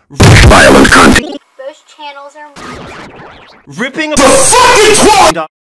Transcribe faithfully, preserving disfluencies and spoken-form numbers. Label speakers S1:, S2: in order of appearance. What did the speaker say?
S1: Violent content.
S2: Those channels are
S1: ripping a fucking twat.